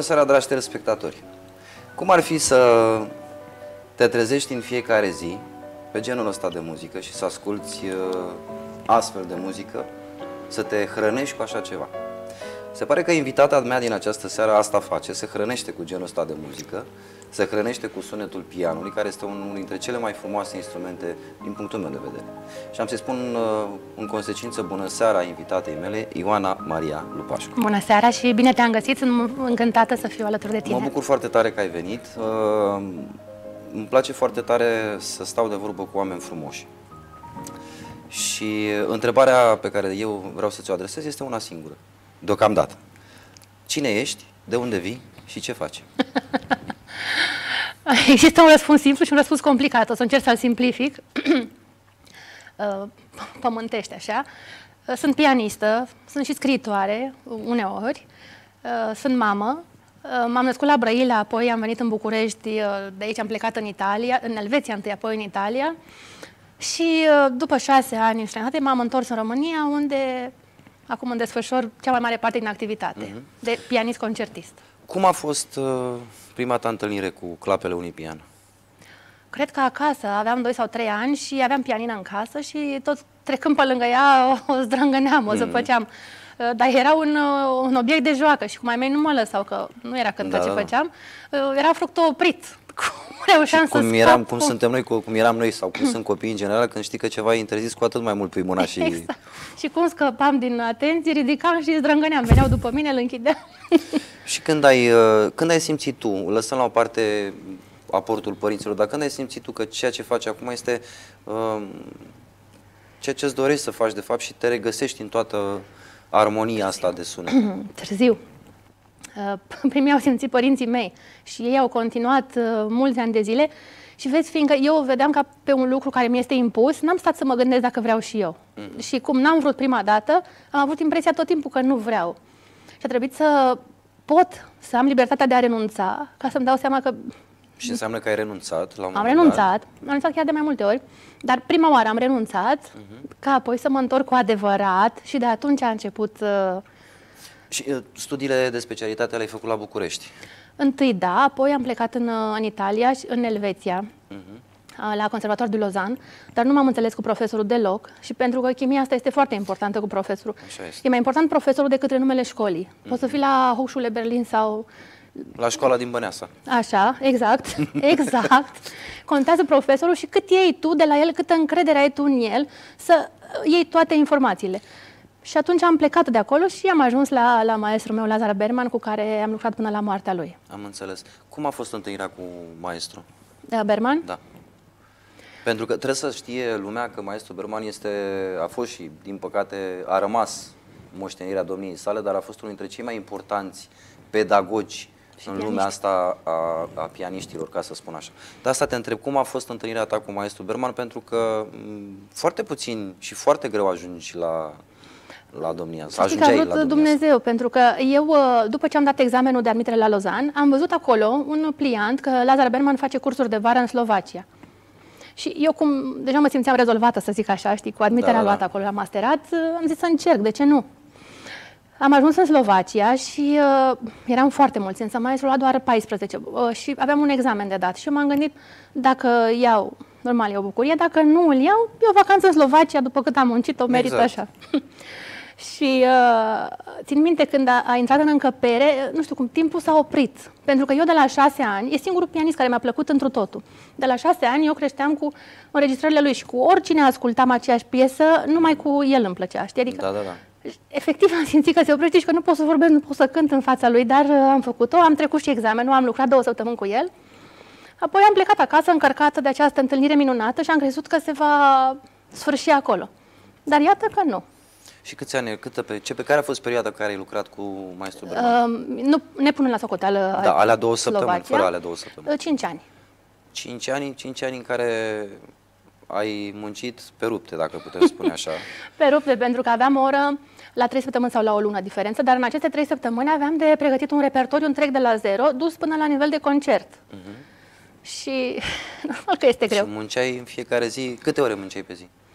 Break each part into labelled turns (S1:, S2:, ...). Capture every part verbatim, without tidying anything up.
S1: seara, dragi telespectatori! Cum ar fi să te trezești în fiecare zi pe genul ăsta de muzică și să asculți uh, astfel de muzică, să te hrănești cu așa ceva? Se pare că invitata mea din această seară asta face, se hrănește cu genul ăsta de muzică, se hrănește cu sunetul pianului, care este unul dintre cele mai frumoase instrumente din punctul meu de vedere. Și am să-i spun uh, în consecință bună seara invitatei mele, Ioana Maria Lupașcu.
S2: Bună seara și bine te-am găsit, sunt încântată să fiu alături de tine.
S1: Mă bucur foarte tare că ai venit. Uh, îmi place foarte tare să stau de vorbă cu oameni frumoși. Și întrebarea pe care eu vreau să ți-o adresez este una singură, deocamdată. Cine ești, de unde vii și ce faci?
S2: Există un răspuns simplu și un răspuns complicat. O să încerc să-l simplific. Pământește așa. Sunt pianistă, sunt și scriitoare, uneori. Sunt mamă. M-am născut la Brăila, apoi am venit în București, de aici am plecat în Italia, în Elveția întâi, apoi în Italia. Și după șase ani în străinătate m-am întors în România, unde acum îmi desfășor cea mai mare parte din activitate, uh-huh. de pianist-concertist. Uh,
S1: Cum a fost uh, prima ta întâlnire cu clapele unui pian?
S2: Cred că acasă, aveam doi sau trei ani și aveam pianină în casă și tot trecând pe lângă ea o, o zdrângăneam, o zăpăceam. Uh, dar era un, uh, un obiect de joacă și cum ai mei nu mă lăsau, că nu era cântă da, ce da. făceam, uh, era fructul oprit. Cum reușeam să
S1: cum, eram, cum suntem noi, cum eram noi sau cum sunt copiii în general, când știi că ceva e interzis, cu atât mai mult pui mâna și...
S2: Exact. Și cum scăpam din atenție, ridicam și zdrângăneam, veneau după mine, îl închideam.
S1: Și când ai, când ai simțit tu, lăsăm la o parte aportul părinților, dar când ai simțit tu că ceea ce faci acum este uh, ceea ce îți dorești să faci de fapt și te regăsești în toată armonia asta de sunet?
S2: Târziu. Primii au simțit părinții mei și ei au continuat uh, mulți ani de zile și vezi, fiindcă eu o vedeam ca pe un lucru care mi este impus, n-am stat să mă gândesc dacă vreau și eu. Mm. Și cum n-am vrut prima dată, am avut impresia tot timpul că nu vreau. Și a trebuit să pot să am libertatea de a renunța, ca să-mi dau seama că...
S1: Și înseamnă că ai renunțat la un
S2: Am renunțat, am renunțat chiar de mai multe ori, dar prima oară am renunțat, uh-huh. ca apoi să mă întorc cu adevărat și de atunci a început... Uh,
S1: Și uh, studiile de specialitate le-ai făcut la București?
S2: Întâi da, apoi am plecat în, în Italia, în Elveția, uh-huh. la Conservatorul de Lausanne, dar nu m-am înțeles cu profesorul deloc și pentru că chimia asta este foarte importantă cu profesorul. E mai important profesorul decât renumele școlii. Uh-huh. Poți să fii la Hochschule Berlin sau...
S1: La școala din Băneasa.
S2: Așa, exact, exact. Contează profesorul și cât iei tu de la el, câtă încredere ai tu în el, să iei toate informațiile. Și atunci am plecat de acolo și am ajuns la, la maestrul meu, Lazar Berman, cu care am lucrat până la moartea lui.
S1: Am înțeles. Cum a fost întâlnirea cu maestru?
S2: Berman?
S1: Da. Pentru că trebuie să știe lumea că maestru Berman este, a fost și, din păcate, a rămas moștenirea domniei sale, dar a fost unul dintre cei mai importanți pedagogi și în lumea asta a, a pianiștilor, ca să spun așa. De asta te întreb, cum a fost întâlnirea ta cu maestru Berman? Pentru că m, foarte puțin și foarte greu ajungi la... la domnia sa.
S2: Știi că a vrut Dumnezeu, pentru că eu, după ce am dat examenul de admitere la Lausanne, am văzut acolo un pliant că Lazar Berman face cursuri de vară în Slovacia. Și eu, cum deja mă simțeam rezolvată, să zic așa, știi, cu admiterea da, luată da. acolo la masterat, am zis să încerc, de ce nu? Am ajuns în Slovacia și uh, eram foarte mulți, însă maestrul a doar paisprezece uh, și aveam un examen de dat. Și eu m-am gândit, dacă iau, normal e o bucurie, dacă nu îl iau, e o vacanță în Slovacia, după cât am muncit, o merit exact. așa. Și uh, țin minte când a, a intrat în încăpere, nu știu cum, timpul s-a oprit. Pentru că eu de la șase ani, e singurul pianist care mi-a plăcut întru totul. De la șase ani eu creșteam cu înregistrările lui și cu oricine ascultam aceeași piesă, numai cu el îmi plăcea, știi? Adică,
S1: da, da, da.
S2: Efectiv am simțit că se oprește și că nu pot să vorbesc, nu pot să cânt în fața lui, dar uh, am făcut-o, am trecut și examenul, am lucrat două săptămâni cu el. Apoi am plecat acasă încărcată de această întâlnire minunată și am crezut că se va sfârși acolo. Dar iată că nu.
S1: Și câți ani, câtă pe, ce, pe care a fost perioada pe care ai lucrat cu maestru Berman?
S2: Uh, nu, ne punem la socoteală.
S1: Da, alea două săptămâni, fără alea două săptămâni.
S2: Uh, cinci ani.
S1: Cinci ani, cinci ani în care ai muncit pe rupte, dacă putem spune așa.
S2: Pe rupte, pentru că aveam o oră la trei săptămâni sau la o lună diferență, dar în aceste trei săptămâni aveam de pregătit un repertoriu întreg de la zero, dus până la nivel de concert. Uh-huh. Și normal că este greu.
S1: Și munceai în fiecare zi, câte ore munceai pe zi?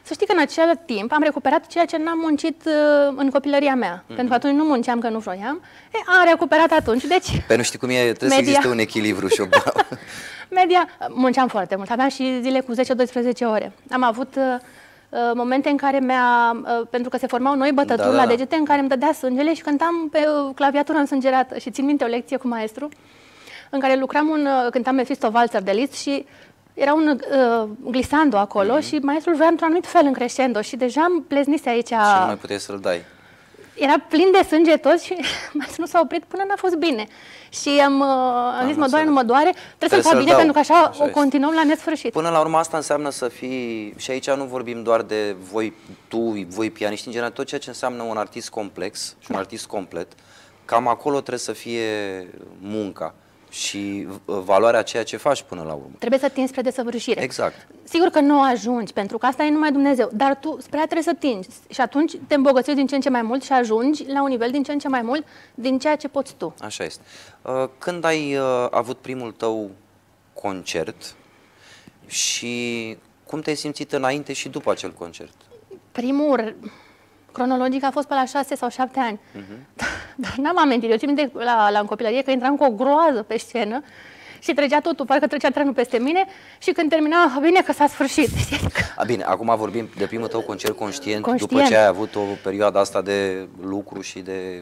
S2: Să știi că în acel timp am recuperat ceea ce n-am muncit uh, în copilăria mea. Mm-hmm. Pentru că atunci nu munceam, că nu vroiam. E, am recuperat atunci, deci...
S1: Pe nu știu cum e, trebuie media... să existe un echilibru și o...
S2: Media, munceam foarte mult, aveam și zile cu zece doisprezece ore. Am avut uh, momente în care mi-a, uh, pentru că se formau noi bătături da, da, da. la degete, în care îmi dădea sângele și cântam pe uh, claviatură însângerată. Și țin minte o lecție cu maestru, în care lucram un, uh, cântam Mephisto Walzer de Liszt și era un uh, glissando acolo mm-hmm. și maestrul vrea într-un anumit fel în crescendo și deja îmi pleznise aici...
S1: Și nu mai puteai să-l dai.
S2: Era plin de sânge tot și maestrul nu s-a oprit până n-a fost bine. Și am, uh, am, am zis, mă doare, nu mă doare, trebuie, trebuie să-l fac bine dau. pentru că așa, așa o continuăm la nesfârșit.
S1: Până la urmă asta înseamnă să fii, și aici nu vorbim doar de voi, tu, voi pianiști, în general, tot ceea ce înseamnă un artist complex și un da. artist complet, cam acolo trebuie să fie munca și valoarea ceea ce faci până la urmă.
S2: Trebuie să tinzi spre desăvârșire.
S1: Exact.
S2: Sigur că nu ajungi, pentru că asta e numai Dumnezeu, dar tu spre aia trebuie să tingi și atunci te îmbogățești din ce în ce mai mult și ajungi la un nivel din ce în ce mai mult din ceea ce poți tu.
S1: Așa este. Când ai avut primul tău concert și cum te-ai simțit înainte și după acel concert?
S2: Primul, cronologic, a fost pe la șase sau șapte ani. Uh-huh. Dar n-am amintit. Eu țin minte la, la în copilărie că intram cu o groază pe scenă și trecea totul, parcă trecea trenul peste mine și când termina, bine că s-a sfârșit.
S1: A, bine, acum vorbim de primul tău concert conștient,
S2: conștient,
S1: după ce ai avut o perioadă asta de lucru și de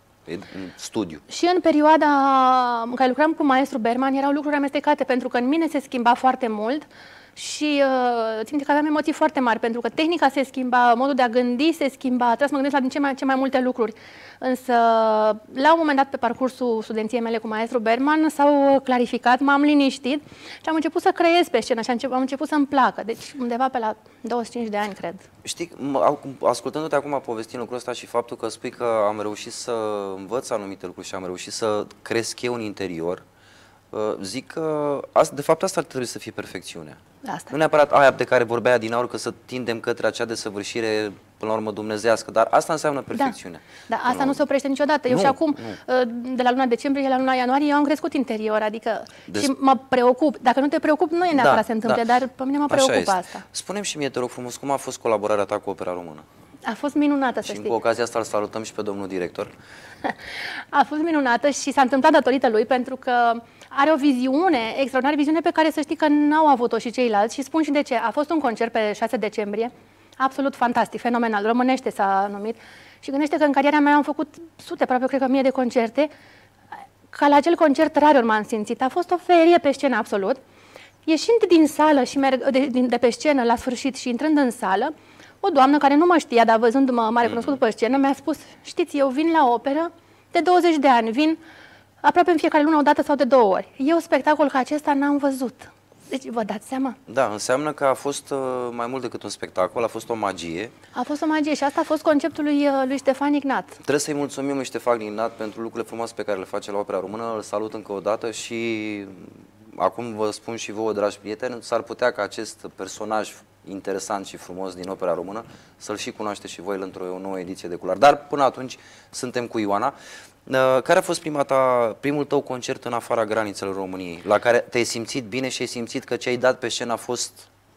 S1: studiu.
S2: Și în perioada în care lucram cu maestru Berman erau lucruri amestecate, pentru că în mine se schimba foarte mult și uh, țin că aveam emoții foarte mari, pentru că tehnica se schimba, modul de a gândi se schimba, trebuie să mă gândesc la din ce mai, ce mai multe lucruri. Însă, la un moment dat, pe parcursul studenției mele cu maestru Berman, s-au clarificat, m-am liniștit și am început să creez pe scenă și am început, am început să-mi placă. Deci, undeva pe la douăzeci și cinci de ani, cred.
S1: Știi, ascultându-te acum povestind lucrul ăsta și faptul că spui că am reușit să învăț anumite lucruri și am reușit să cresc eu în interior, zic că, de fapt, asta ar trebui să fie perfecțiunea.
S2: Asta.
S1: Nu neapărat aia de care vorbea din aur, că să tindem către acea desăvârșire, până la urmă, dumnezească, dar asta înseamnă perfecțiunea.
S2: Da, da, asta nu se oprește niciodată. Eu nu, și acum, nu. de la luna decembrie la luna ianuarie, eu am crescut interior, adică Des... și mă preocup. Dacă nu te preocup, nu e neapărat da, să se întâmple, da. dar pe mine mă preocupă asta.
S1: Spune-mi și mie, te rog frumos, cum a fost colaborarea ta cu Opera Română?
S2: A fost minunată, să
S1: și
S2: știi.
S1: Și cu ocazia asta îl salutăm și pe domnul director.
S2: A fost minunată și s-a întâmplat datorită lui, pentru că are o viziune, extraordinară viziune pe care să știi că n-au avut-o și ceilalți și spun și de ce. A fost un concert pe șase decembrie, absolut fantastic, fenomenal, românește s-a numit și gândește că în cariera mea am făcut sute, aproape cred că mie de concerte, ca la acel concert rarior m-am simțit. A fost o ferie pe scenă absolut. Ieșind din sală și merg, de, de pe scenă la sfârșit și intrând în sală, o doamnă care nu mă știa, dar văzându-mă m-a recunoscut pe scenă, mi-a spus, știți, eu vin la operă de douăzeci de ani, vin aproape în fiecare lună, o dată sau de două ori. E un spectacol ca acesta n-am văzut. Deci vă dați seama?
S1: Da, înseamnă că a fost uh, mai mult decât un spectacol, a fost o magie.
S2: A fost o magie și asta a fost conceptul lui, uh, lui Ștefan Ignat.
S1: Trebuie să-i mulțumim lui Ștefan Ignat pentru lucrurile frumoase pe care le face la Opera Română. Îl salut încă o dată și acum vă spun și vouă, dragi prieteni, s-ar putea ca acest personaj interesant și frumos din Opera Română să-l și cunoaște și voi într-o nouă ediție de Culoar. Dar până atunci suntem cu Ioana. Care a fost prima ta, primul tău concert în afara granițelor României, la care te-ai simțit bine și ai simțit că ce ai dat pe scenă a fost...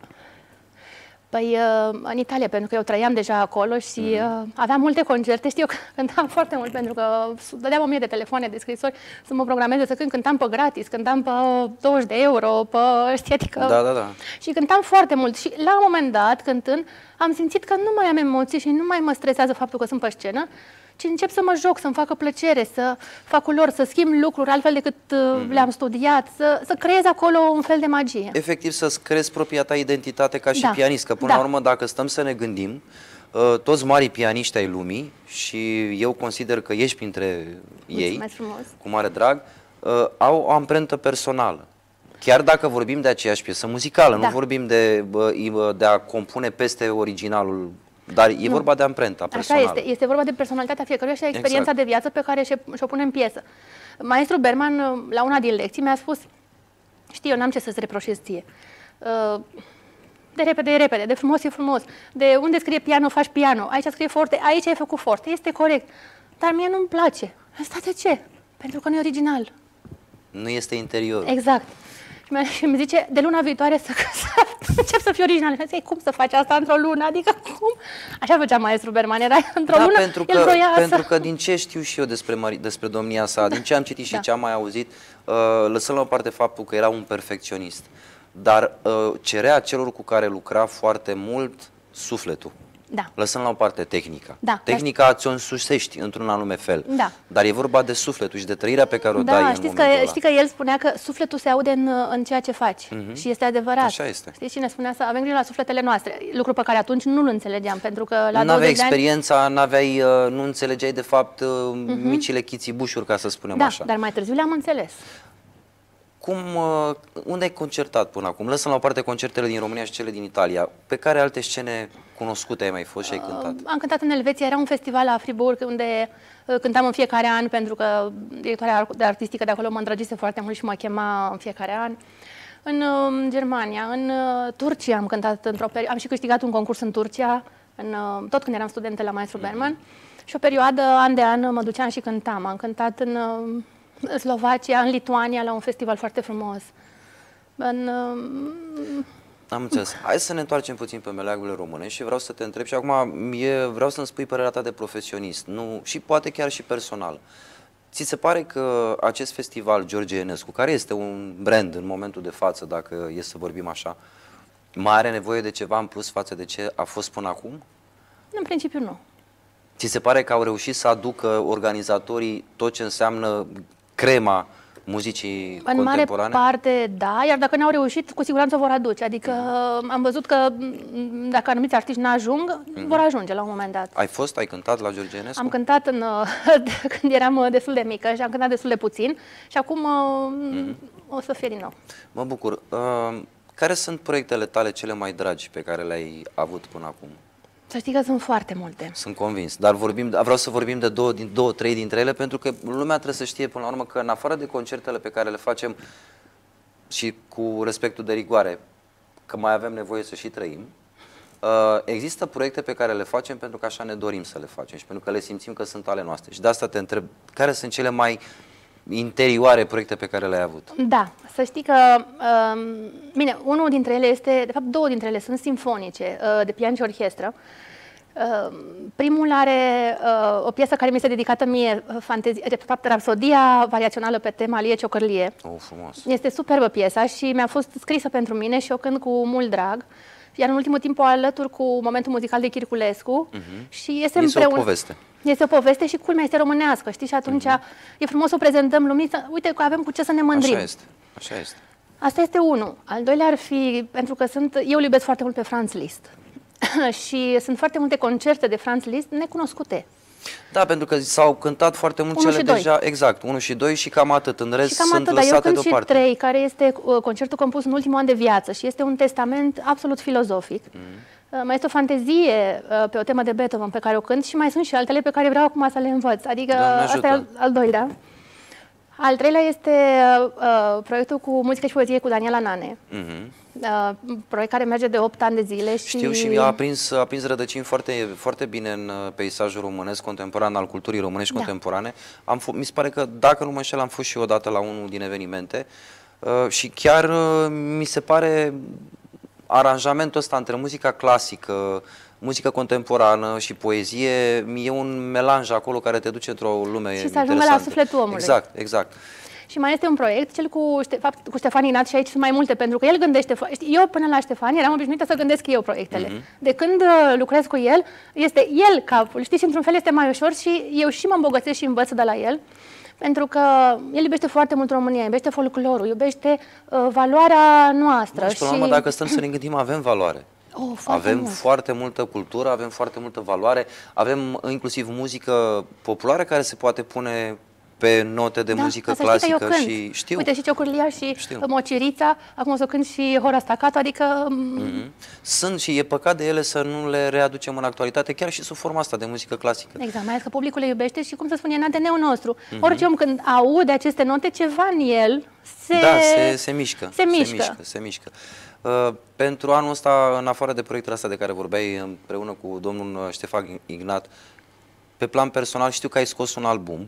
S2: Păi în Italia, pentru că eu trăiam deja acolo și mm-hmm. aveam multe concerte. Știu că cântam foarte mult, pentru că dădeam o mie de telefoane, de scrisori să mă programeze să cânt. Cântam pe gratis, cântam pe douăzeci de euro, pe știi, adică...
S1: Da, da, da.
S2: Și cântam foarte mult. Și la un moment dat, cântând, am simțit că nu mai am emoții și nu mai mă stresează faptul că sunt pe scenă, ci încep să mă joc, să-mi facă plăcere, să fac cu lor, să schimb lucruri altfel decât mm-hmm. le-am studiat, să, să creez acolo un fel de magie.
S1: Efectiv să-ți creezi propria ta identitate ca și
S2: da.
S1: pianist, că până
S2: da.
S1: la urmă, dacă stăm să ne gândim, toți marii pianiști ai lumii, și eu consider că ești printre ei, cu mare drag, au o amprentă personală. Chiar dacă vorbim de aceeași piesă muzicală, da. nu vorbim de, de a compune peste originalul. Dar e nu. vorba de amprenta personală.
S2: Așa este. Este vorba de personalitatea fiecăruia și de experiența exact. de viață pe care și-o pune în piesă. Maestru Berman, la una din lecții, mi-a spus, știi, eu n-am ce să-ți reproșez ție. De repede e repede, de frumos e frumos, de unde scrie piano faci piano, aici scrie forte, aici ai făcut forte, este corect. Dar mie nu-mi place. Asta de ce? Pentru că nu e original.
S1: Nu este interior.
S2: Exact. Și mi- și mi zice, de luna viitoare să, să încep să fiu original. Și zic, cum să faci asta într-o lună? Adică cum? Așa făcea maestru Berman, era într-o
S1: Da,
S2: lună,
S1: pentru
S2: el
S1: că,
S2: vroia
S1: pentru
S2: să...
S1: că din ce știu și eu despre, Mari, despre domnia sa, din ce am citit și
S2: Da.
S1: ce am mai auzit, uh, lăsăm la o parte faptul că era un perfecționist, dar uh, cerea celor cu care lucra foarte mult sufletul.
S2: Da.
S1: Lăsăm la o parte tehnica.
S2: Da,
S1: Tehnica ți-o însușești într-un anume fel.
S2: Da.
S1: Dar e vorba de sufletul și de trăirea pe care o
S2: Da,
S1: dai în
S2: știți
S1: momentul
S2: că,
S1: ăla.
S2: știi că el spunea că sufletul se aude în, în ceea ce faci.
S1: Mhm.
S2: Și este adevărat.
S1: Așa este.
S2: Știți cine spunea să avem grijă la sufletele noastre? Lucru pe care atunci nu-l înțelegeam, pentru că la
S1: Nu aveai
S2: douăzeci de ani...
S1: experiența, n-aveai, uh, nu înțelegeai de fapt uh, micile chițibușuri, ca să spunem
S2: Da,
S1: așa.
S2: dar mai târziu le-am înțeles.
S1: Cum, uh, unde ai concertat până acum? Lăsăm la o parte concertele din România și cele din Italia. Pe care alte scene cunoscute ai mai fost și ai cântat?
S2: Am cântat în Elveția, era un festival la Fribourg unde uh, cântam în fiecare an, pentru că directoarea de artistică de acolo mă îndrăgise foarte mult și mă chema în fiecare an. În uh, Germania, în uh, Turcia am cântat într-o perioadă, am și câștigat un concurs în Turcia, în, uh, tot când eram studentă la maestru Berman. Și o perioadă, an de an, mă duceam și cântam. Am cântat în uh, în Slovacia, în Lituania, la un festival foarte frumos. În, uh,
S1: Am înțeles. Hai să ne întoarcem puțin pe meleagurile românești și vreau să te întreb și acum e, vreau să-mi spui părerea ta de profesionist, nu, și poate chiar și personal. Ți se pare că acest festival George Enescu, care este un brand în momentul de față, dacă e să vorbim așa, mai are nevoie de ceva în plus față de ce a fost până acum?
S2: în principiu nu.
S1: Ți se pare că au reușit să aducă organizatorii tot ce înseamnă crema muzicii
S2: În
S1: contemporane?
S2: mare parte, da, iar dacă n-au reușit, cu siguranță vor aduce. Adică am văzut că m, dacă anumiți artiști n-ajung, mm-hmm. vor ajunge la un moment dat.
S1: Ai fost, ai cântat la George Enescu?
S2: Am cântat în, când eram destul de mică și am cântat destul de puțin și acum mm-hmm. o să fie din nou.
S1: Mă bucur. Uh, care sunt proiectele tale cele mai dragi pe care le-ai avut până acum?
S2: Să știi că sunt foarte multe.
S1: Sunt convins, dar vorbim, vreau să vorbim de două, din două, trei dintre ele, pentru că lumea trebuie să știe până la urmă că în afară de concertele pe care le facem și cu respectul de rigoare, că mai avem nevoie să și trăim, există proiecte pe care le facem pentru că așa ne dorim să le facem și pentru că le simțim că sunt ale noastre. Și de asta te întreb, care sunt cele mai interioare proiecte pe care le-ai avut?
S2: Da, să știi că, um, bine, unul dintre ele este, de fapt două dintre ele sunt simfonice, uh, de pian și orchestră. Uh, primul are uh, o piesă care mi este dedicată mie, fantezie, de fapt rapsodia variațională pe tema Lie Ciocărlie.
S1: Oh, frumos.
S2: Este superbă piesa și mi-a fost scrisă pentru mine și o cânt cu mult drag. Iar în ultimul timp o alătur cu momentul muzical de Chirculescu uh-huh. și este,
S1: este
S2: împreună.
S1: o poveste.
S2: Este o poveste și culmea este românească, știi? Și atunci uh-huh. e frumos să o prezentăm lumii, să, uite că avem cu ce să ne mândrim.
S1: Așa este, așa este.
S2: Asta este unul. Al doilea ar fi, pentru că sunt, eu îl iubesc foarte mult pe Franz Liszt și sunt foarte multe concerte de Franz Liszt necunoscute.
S1: Da, pentru că s-au cântat foarte mult
S2: unu
S1: cele
S2: și doi.
S1: deja, exact, unu și doi și cam atât, în rest
S2: Și cam
S1: sunt
S2: atât, dar eu
S1: lăsate
S2: cânt și
S1: deoparte.
S2: trei, care este uh, concertul compus în ultimul an de viață și este un testament absolut filozofic. Mm. Uh, mai este o fantezie uh, pe o temă de Beethoven pe care o cânt și mai sunt și altele pe care vreau acum să le învăț. Adică
S1: Doamne
S2: asta e al,
S1: ajută.
S2: al doilea. Al treilea este uh, proiectul cu muzică și poezie cu Daniela Nane. Mm-hmm. Uh, proiect care merge de opt ani de zile și...
S1: Știu și a prins, a prins rădăcini foarte, foarte bine în uh, peisajul românesc contemporan, al culturii românești
S2: Da.
S1: contemporane. Am f- mi se pare că, dacă nu mă înșel, am fost și eu odată la unul din evenimente uh, și chiar uh, mi se pare aranjamentul ăsta între muzica clasică, muzică contemporană și poezie, e un melanj acolo care te duce într-o lume
S2: Și să ajungă la
S1: interesantă.
S2: sufletul omului.
S1: Exact, exact.
S2: Și mai este un proiect, cel cu, Ște- fapt, cu Ștefan Ignat, și aici sunt mai multe, pentru că el gândește... fo- știi, eu până la Ștefan eram obișnuită să gândesc eu proiectele. Mm-hmm. De când uh, lucrez cu el, este el capul, știi, și într-un fel este mai ușor și eu și mă îmbogățesc și învăț de la el, pentru că el iubește foarte mult România, iubește folclorul, iubește uh, valoarea noastră.
S1: Și până la urmă, dacă stăm să ne gândim, avem valoare.
S2: Oh, foarte
S1: avem
S2: mult.
S1: foarte multă cultură, avem foarte multă valoare, avem inclusiv muzică populară care se poate pune pe note de
S2: Da,
S1: muzică
S2: asta știi că eu
S1: clasică
S2: cânt.
S1: și știu.
S2: Uite, și Ciocârlia și
S1: Știu.
S2: Mocirița, acum o să cânt și Hora Staccato, adică...
S1: Mm-hmm. Sunt și e păcat de ele să nu le readucem în actualitate, chiar și sub forma asta de muzică clasică.
S2: Exact, mai ales că publicul le iubește și, cum să spun, e în A D N-ul nostru. Mm-hmm. Orice om când aude aceste note, ceva în el se...
S1: Da, se, se mișcă.
S2: Se mișcă.
S1: Se mișcă, se mișcă. Uh, pentru anul ăsta, în afară de proiectul ăsta de care vorbeai împreună cu domnul Ștefan Ignat, pe plan personal știu că ai scos un album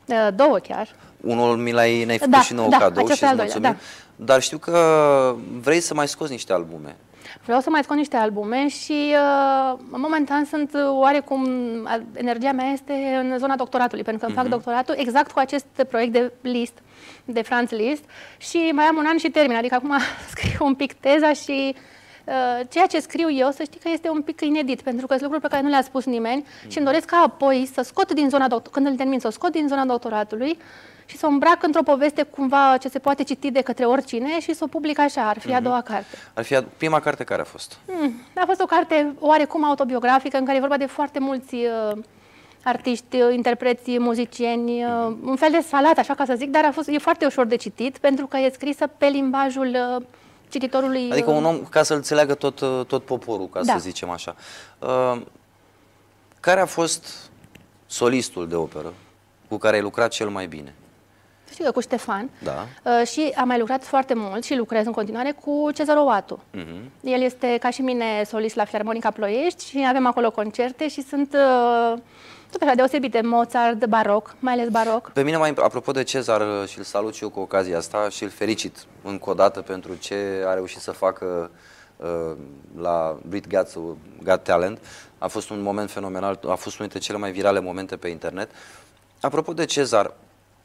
S2: Uh, două chiar.
S1: Unul mi l-ai ne-ai făcut
S2: Da,
S1: și nouă
S2: da,
S1: cadou și
S2: acesta e
S1: îți
S2: al doilea,
S1: mulțumim.
S2: da.
S1: Dar știu că vrei să mai scoți niște albume.
S2: Vreau să mai scot niște albume și uh, momentan sunt oarecum, energia mea este în zona doctoratului, pentru că îmi fac doctoratul exact cu acest proiect de Liszt, de Franz Liszt, și mai am un an și termin, adică acum scriu un pic teza și uh, ceea ce scriu eu, să știi că este un pic inedit, pentru că sunt lucruri pe care nu le-a spus nimeni și îmi doresc ca apoi să scot din zona, când îl termin, să o scot din zona doctoratului și să o îmbrac într-o poveste cumva ce se poate citi de către oricine și să o public așa, ar fi mm-hmm. a doua carte.
S1: Ar fi a... prima carte care a fost?
S2: Mm, a fost o carte oarecum autobiografică în care e vorba de foarte mulți uh, artiști, uh, interpreți, muzicieni, uh, mm-hmm. un fel de salat, așa ca să zic, dar a fost, e foarte ușor de citit pentru că e scrisă pe limbajul uh, cititorului.
S1: Adică un om, ca să înțeleagă tot, tot poporul, ca
S2: da.
S1: să zicem așa. Uh, care a fost solistul de operă cu care ai lucrat cel mai bine?
S2: Știu că cu Ștefan.
S1: Da.
S2: Uh, și am mai lucrat foarte mult și lucrez în continuare cu Cezar Oatu. Uh-huh. El este ca și mine solist la Filarmonica Ploiești și avem acolo concerte și sunt uh, tot așa deosebite, Mozart, baroc, mai ales baroc.
S1: Pe mine, mai apropo de Cezar, și îl salut și eu cu ocazia asta și îl felicit încă o dată pentru ce a reușit să facă uh, la Brit Got, Got Talent. A fost un moment fenomenal, a fost unul dintre cele mai virale momente pe internet. Apropo de Cezar,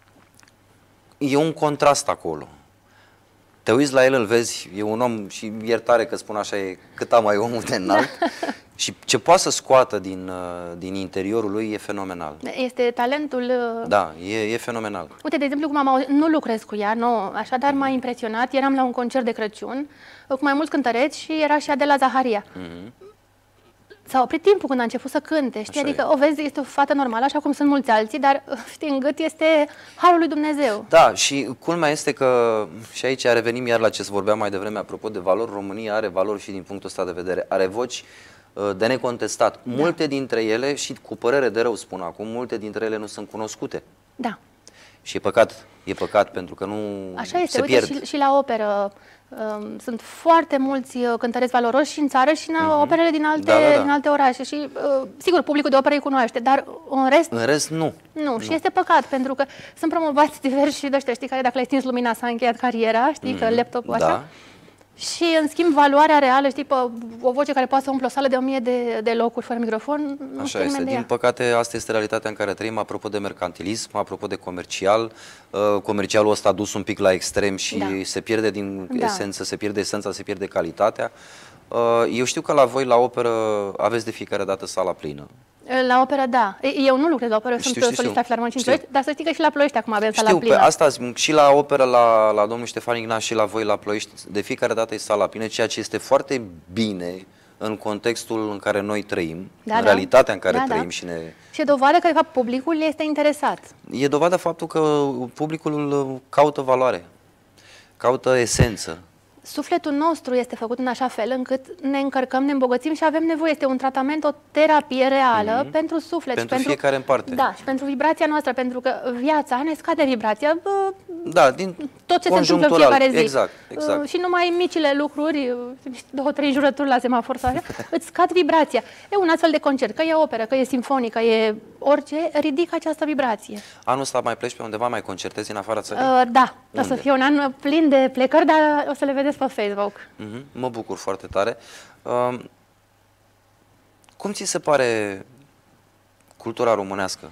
S1: e un contrast acolo. Te uiți la el, îl vezi, e un om, și iertare că spun așa, e cât am mai omul de înalt, și ce poate să scoată din, din interiorul lui e fenomenal.
S2: Este talentul...
S1: Da, e, e fenomenal.
S2: Uite, de exemplu, cum am auzit, nu lucrez cu ea, nu, așa, dar m-a impresionat. Eram la un concert de Crăciun cu mai mulți cântăreți și era și Adela Zaharia. Mm-hmm. S-a oprit timpul când a început să cânte, știi? Așa adică, e. O vezi, este o fată normală, așa cum sunt mulți alții, dar, știi, în gât este harul lui Dumnezeu.
S1: Da, și culmea este că, și aici revenim iar la ce vorbeam mai devreme, apropo de valori, România are valori și din punctul ăsta de vedere. Are voci uh, de necontestat. Da. Multe dintre ele, și cu părere de rău spun acum, multe dintre ele nu sunt cunoscute.
S2: Da.
S1: Și e păcat, e păcat, pentru că nu
S2: așa este,
S1: se
S2: uite,
S1: pierd.
S2: Și, și la operă. Um, sunt foarte mulți cântăreți valoroși și în țară și în mm-hmm. operele din alte,
S1: da, da, da.
S2: din alte orașe și uh, sigur, publicul de operă îi cunoaște, dar în rest...
S1: În rest, nu.
S2: Nu,
S1: nu.
S2: și este păcat, pentru că sunt promovați diversi și de ăștia, știi, care dacă le-ai stins lumina s-a încheiat cariera, știi, mm-hmm. că laptopul
S1: da.
S2: așa. Și, în schimb, valoarea reală, știi, pe o voce care poate să umple o sală de o mie de, de locuri fără microfon, nu
S1: așa este. Din păcate, asta este realitatea în care trăim, apropo de mercantilism, apropo de comercial. Uh, comercialul ăsta a dus un pic la extrem și da. se pierde din da. esență, se pierde esența, se pierde calitatea. Uh, eu știu că la voi, la operă, aveți de fiecare dată sala plină.
S2: La operă, da. Eu nu lucrez la operă,
S1: știu,
S2: sunt
S1: știu,
S2: solist la Filarmonica Ploiești, dar să știi că și la Ploiești acum avem sala
S1: știu,
S2: plină.
S1: Pe asta și la operă, la, la domnul Ștefan Ignat și la voi la Ploiești, de fiecare dată e sala plină, ceea ce este foarte bine în contextul în care noi trăim,
S2: da,
S1: în
S2: da.
S1: realitatea în care
S2: da,
S1: trăim
S2: da.
S1: și ne...
S2: Și e dovadă că, de fapt, publicul este interesat.
S1: E dovadă faptul că publicul caută valoare, caută esență.
S2: Sufletul nostru este făcut în așa fel încât ne încărcăm, ne îmbogățim și avem nevoie. Este un tratament, o terapie reală mm-hmm. pentru suflet.
S1: Pentru,
S2: și
S1: pentru fiecare în parte.
S2: Da, și pentru vibrația noastră, pentru că viața ne scade vibrația. Bă,
S1: da, din
S2: tot ce se întâmplă în fiecare zi.
S1: Exact, exact.
S2: Uh, și numai micile lucruri, două, trei jurături la semafor sau așa, îți scad vibrația. E un astfel de concert, că e operă, că e simfonică, e orice, ridică această vibrație.
S1: Anul ăsta mai pleci pe undeva, mai concertezi în afara țării?
S2: Uh, da,
S1: Unde?
S2: O să fie un an plin de plecări, dar o să le vedeți pe Facebook.
S1: Uh-huh. Mă bucur foarte tare. Uh, cum ți se pare cultura românească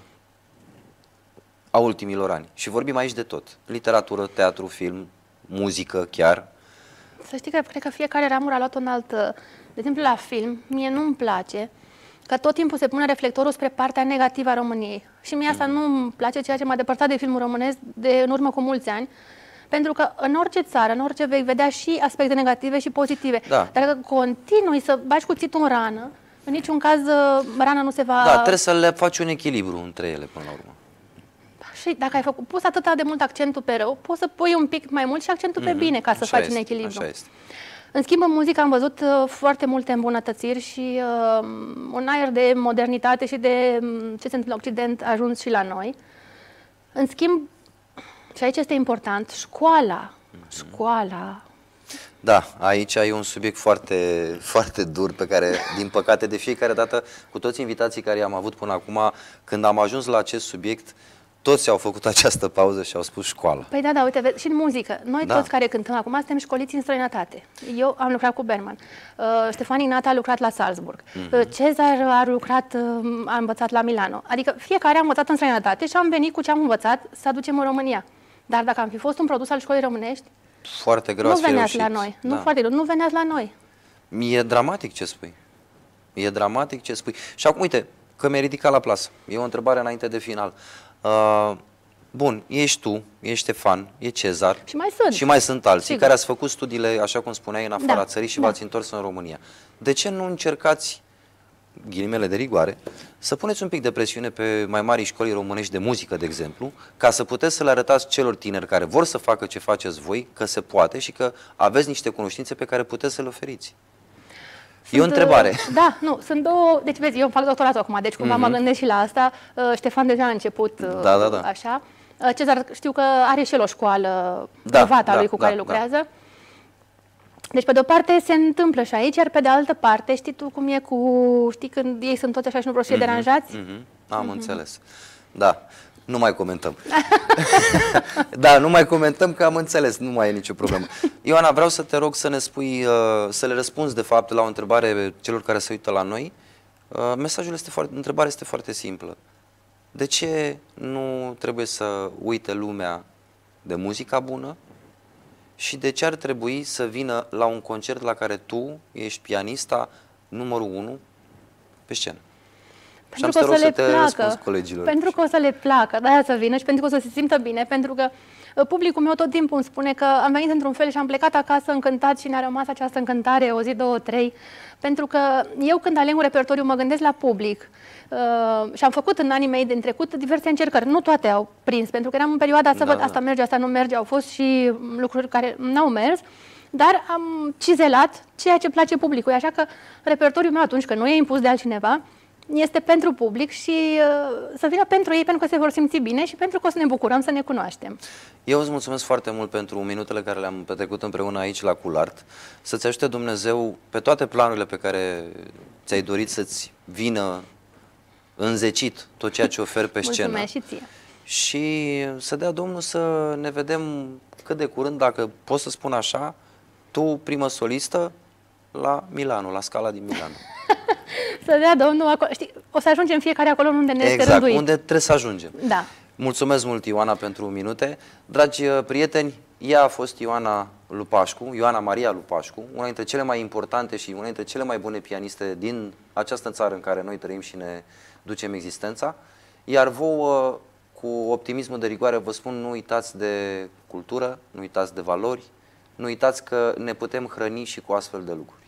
S1: a ultimilor ani? Și vorbim aici de tot. Literatură, teatru, film, muzică chiar.
S2: Să știi că cred că fiecare ramură a luat un alt... De exemplu, la film, mie nu-mi place că tot timpul se pune reflectorul spre partea negativă a României. Și mie asta mm. nu-mi place, ceea ce m-a depărtat de filmul românesc de în urmă cu mulți ani. Pentru că în orice țară, în orice vei vedea și aspecte negative și pozitive.
S1: Da.
S2: Dar dacă continui să bagi cuțitul în rană, în niciun caz rana nu se va...
S1: Da, trebuie să le faci un echilibru între ele până la urmă.
S2: Și dacă ai făcut, pus atât de mult accentul pe rău, poți să pui un pic mai mult și accentul mm-hmm. pe bine ca să
S1: așa
S2: faci
S1: este,
S2: un echilibru.
S1: Așa este.
S2: În schimb, în muzică am văzut uh, foarte multe îmbunătățiri și uh, un aer de modernitate și de um, ce se întâmplă în Occident a ajuns și la noi. În schimb, și aici este important, școala. Mm-hmm. Școala.
S1: Da, aici ai un subiect foarte, foarte dur pe care, din păcate, de fiecare dată, cu toți invitații care i-am avut până acum, când am ajuns la acest subiect, toți au făcut această pauză și au spus școală.
S2: Păi da, da, uite, vezi, și în muzică. Noi
S1: Da.
S2: toți care cântăm acum suntem școliți în străinătate. Eu am lucrat cu Berman. Uh, Ștefan Ignat a lucrat la Salzburg. Mm-hmm. uh, Cezar a lucrat, uh, a învățat la Milano. Adică fiecare a învățat în străinătate și am venit cu ce am învățat să aducem în România. Dar dacă am fi fost un produs al școlii românești,
S1: Foarte greu
S2: nu
S1: ați fi
S2: veneați
S1: reușit.
S2: la noi.
S1: Da.
S2: Nu foarte greu, nu veneați la noi.
S1: E dramatic ce spui. E dramatic ce spui. Și acum, uite, că mi-ai ridicat la plasă. E o întrebare înainte de final. Uh, bun, ești tu, ești Ștefan, e Cezar.
S2: Și mai sunt.
S1: Și mai sunt alții
S2: Sigur.
S1: care ați făcut studiile, așa cum spuneai, în afara
S2: Da,
S1: țării și
S2: da.
S1: v-ați întors în România. De ce nu încercați, ghilimele de rigoare, să puneți un pic de presiune pe mai mari școli românești de muzică, de exemplu, ca să puteți să le arătați celor tineri care vor să facă ce faceți voi, că se poate și că aveți niște cunoștințe pe care puteți să le oferiți? E o
S2: Sunt,
S1: întrebare.
S2: uh, Da, nu, sunt două, deci vezi, eu fac doctoratul acum, deci cumva mm-hmm. mă gândesc și la asta. Uh, Ștefan deja a început uh,
S1: Da, da, da.
S2: așa. Uh, Cezar știu că are și el o școală
S1: Da,
S2: privată a
S1: da,
S2: lui cu
S1: da,
S2: care
S1: da.
S2: lucrează. Deci, pe de-o parte, se întâmplă și aici, iar pe de altă parte, știi tu cum e cu, știi, când ei sunt toți așa și nu vreau să fie
S1: Mhm,
S2: deranjați?
S1: mhm. Am înțeles. Da, nu mai comentăm. Da, nu mai comentăm că am înțeles, nu mai e nicio problemă. Ioana, vreau să te rog să ne spui, uh, să le răspunzi de fapt la o întrebare celor care se uită la noi. Uh, Mesajul este foarte, întrebarea este foarte simplă. De ce nu trebuie să uite lumea de muzica bună și de ce ar trebui să vină la un concert la care tu ești pianista numărul unu pe scenă? Și am
S2: Pentru
S1: să
S2: că
S1: te
S2: o
S1: rog
S2: să
S1: să
S2: le
S1: te
S2: placă,
S1: răspunzi colegilor.
S2: pentru că o să le placă, de-aia să vină și pentru că o să se simtă bine, pentru că uh, publicul meu tot timpul îmi spune că am venit într-un fel și am plecat acasă încântat și ne-a rămas această încântare o zi, două, trei, pentru că eu când aleg un repertoriu mă gândesc la public uh, și am făcut în anii mei din trecut diverse încercări, nu toate au prins, pentru că eram în perioada să
S1: Da,
S2: văd
S1: da.
S2: asta merge, asta nu merge, au fost și lucruri care n-au mers, dar am cizelat ceea ce place publicului, așa că repertoriul meu atunci, că nu e impus de altcineva, este pentru public și uh, să vină pentru ei, pentru că se vor simți bine și pentru că o să ne bucurăm să ne cunoaștem.
S1: Eu îți mulțumesc foarte mult pentru minutele care le-am petrecut împreună aici la Culart. Să-ți ajute Dumnezeu pe toate planurile pe care ți-ai dorit să-ți vină înzecit tot ceea ce oferi pe scenă.
S2: Mulțumesc și ție.
S1: Și să dea Domnul să ne vedem cât de curând, dacă pot să spun așa, tu primă solistă la Milano, la Scala din Milano.
S2: Să dea Domnul acolo. Știi, o să ajungem fiecare acolo unde ne este
S1: Exact,
S2: rânduit.
S1: unde trebuie să ajungem.
S2: Da.
S1: Mulțumesc mult, Ioana, pentru minute. Dragi uh, prieteni, ea a fost Ioana Lupașcu, Ioana Maria Lupașcu, una dintre cele mai importante și una dintre cele mai bune pianiste din această țară în care noi trăim și ne ducem existența. Iar vouă, cu optimismul de rigoare, vă spun, nu uitați de cultură, nu uitați de valori, nu uitați că ne putem hrăni și cu astfel de lucruri.